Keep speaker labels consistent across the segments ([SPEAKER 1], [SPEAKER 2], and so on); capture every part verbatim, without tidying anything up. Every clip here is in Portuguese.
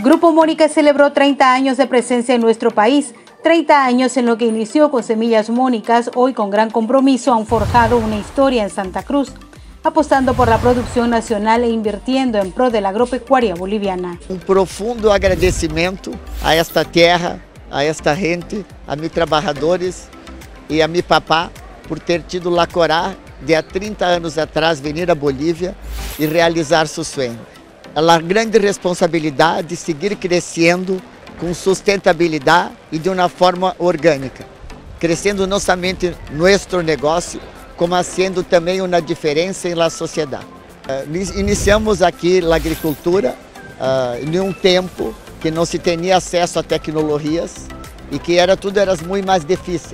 [SPEAKER 1] Grupo Mónica celebró treinta años de presencia en nuestro país. treinta años en lo que inició con Semillas Mónicas, hoy con gran compromiso han forjado una historia en Santa Cruz, apostando por la producción nacional e invirtiendo en pro de la agropecuaria boliviana.
[SPEAKER 2] Um profundo agradecimento a esta terra, a esta gente, a meus trabalhadores e a meu papá por ter tido la coragem de há trinta anos atrás vir a Bolívia e realizar seu sonho. A grande responsabilidade de seguir crescendo com sustentabilidade e de uma forma orgânica, crescendo não somente nosso negócio, como sendo também uma diferença na sociedade. Iniciamos aqui a agricultura uh, em um tempo que não se tinha acesso a tecnologias e que era tudo era muito mais difícil.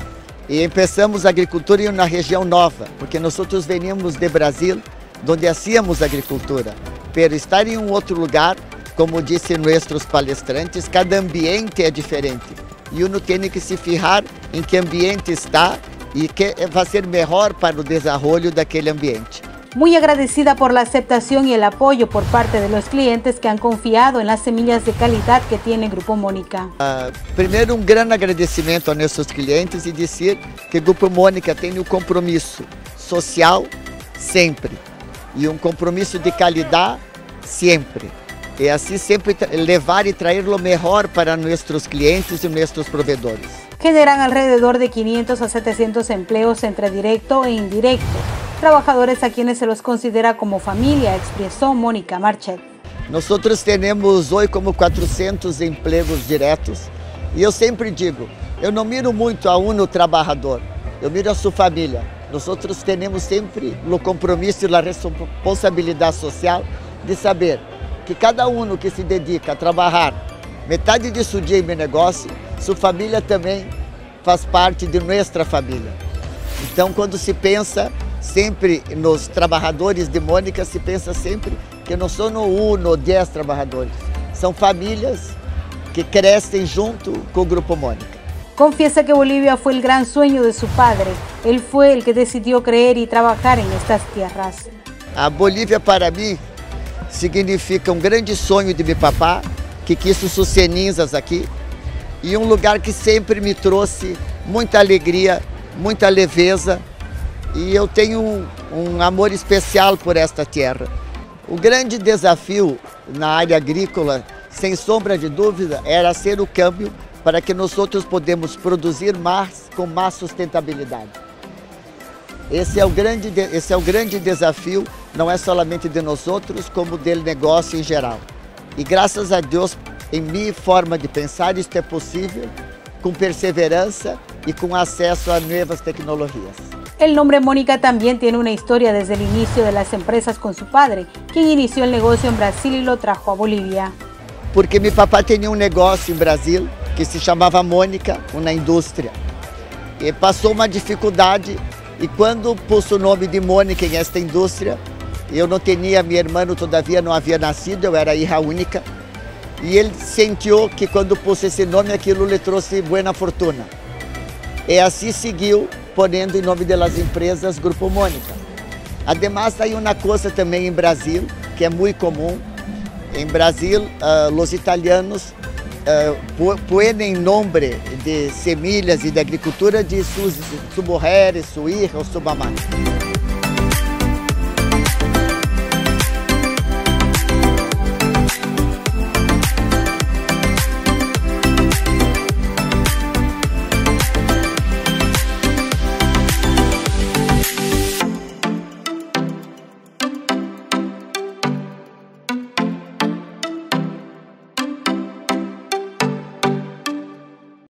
[SPEAKER 2] E começamos a agricultura em uma região nova, porque nós outros veníamos de Brasil, onde hacíamos agricultura. Pero estar em um outro lugar, como disse nossos palestrantes, cada ambiente é diferente. E uno tem que se fijar em que ambiente está e que vai ser melhor para o desenvolvimento daquele ambiente.
[SPEAKER 1] Muy agradecida por la aceptación y el apoyo por parte de los clientes que han confiado en las semillas de calidad que tiene Grupo Mónica.
[SPEAKER 2] Uh, primeiro, um grande agradecimento a nossos clientes e dizer que Grupo Mónica tem um compromisso social sempre e um compromisso de qualidade sempre. E assim sempre levar e trazer o melhor para nossos clientes e nossos provedores.
[SPEAKER 1] Generan alrededor de quinientos a setecientos empleos entre directo e indirecto, trabajadores a quienes se los considera como familia, expresó Mónica Marchet.
[SPEAKER 2] Nosotros temos hoje como quatrocentos empregos diretos e eu sempre digo, eu não miro muito a um trabalhador, eu miro a sua família. Nós temos sempre o compromisso e a responsabilidade social de saber que cada um que se dedica a trabalhar metade de seu dia em meu negócio, sua família também faz parte de nossa família. Então, quando se pensa sempre nos trabalhadores de Mónica, se pensa sempre que não são um ou dez trabalhadores, são famílias que crescem junto com o Grupo Mónica.
[SPEAKER 1] Confiesa que Bolivia fue el gran sueño de su padre. Él fue el que decidió creer y trabajar en estas tierras.
[SPEAKER 2] A Bolívia, para mim, significa um grande sonho de meu papá, que quis suas cenizas aqui, e um lugar que sempre me trouxe muita alegria, muita leveza, e eu tenho um, um amor especial por esta terra. O grande desafio na área agrícola, sem sombra de dúvida, era ser o câmbio para que nós outros podemos produzir mais com mais sustentabilidade. Esse é o grande, esse é o grande desafio, não é somente de nós outros, como do negócio em geral. E graças a Deus, em minha forma de pensar, isto é possível com perseverança y con acceso a nuevas tecnologías.
[SPEAKER 1] El nombre Mónica también tiene una historia desde el inicio de las empresas con su padre, quien inició el negocio en Brasil y lo trajo a Bolivia.
[SPEAKER 2] Porque mi papá tenía un negocio en Brasil que se chamava Mônica, uma indústria. E passou uma dificuldade e quando pôs o nome de Mônica em esta indústria, eu não tinha, meu irmão todavia não havia nascido, eu era hija única. E ele sentiu que quando pôs esse nome, aquilo lhe trouxe boa fortuna. E assim seguiu, ponendo em nome das empresas Grupo Mónica. Además, hay uma coisa também em Brasil, que é muito comum. Em Brasil, uh, os italianos uh, põem nome de semillas e de agricultura de suas, suas mulheres, sua hija ou sua mamã.